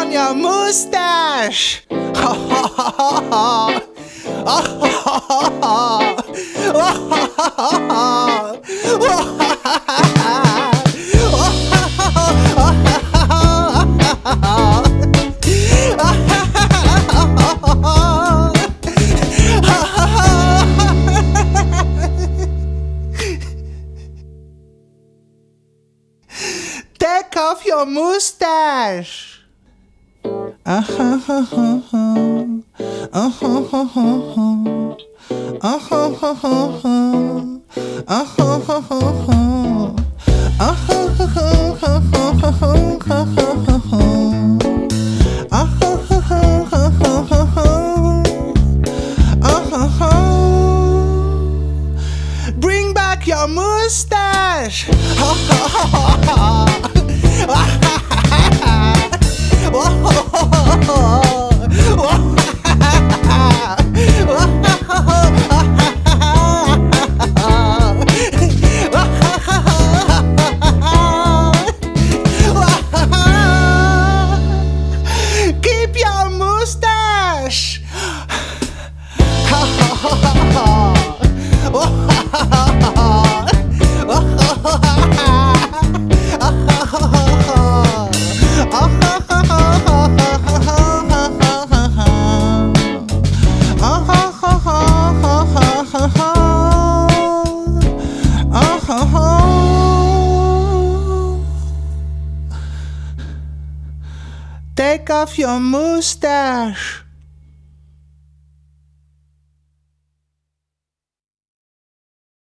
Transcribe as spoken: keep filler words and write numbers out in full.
on your mustache. Ha ha ha ha ha. Ah, ha, ha, ha, ha. Ah, ha, ha, ha, ha. Ah, ha, ha, ha, ha. Take off your mustache. Uh huh huh huh huh. Uh huh huh huh huh. Uh huh huh huh huh. Uh huh huh huh huh. Uh huh huh huh huh huh huh huh huh huh. Uh huh huh huh huh huh huh. Uh huh huh. Bring back your mustache. Ha ha ha ha. Keep your mustache. Take off your mustache.